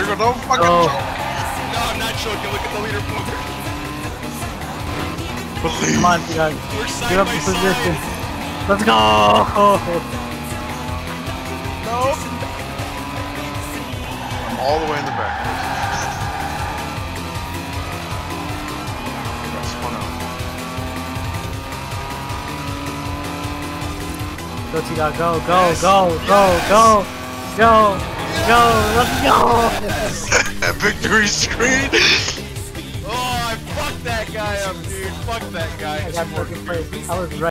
choke. Don't fucking Oh. choke. No, I'm not choking. Look at the leaderboard. Believe. Come on, T-Dog. We're side Give up by the position. side. Let's go! No. I'm all the way in the back. Got spun out. Go, T-Dog. Go, go, Yes. go, go, Yes. go, go, go. Let's go! Victory screen. Oh, I fucked that guy up, dude. Fuck that guy. I got second place. I was right.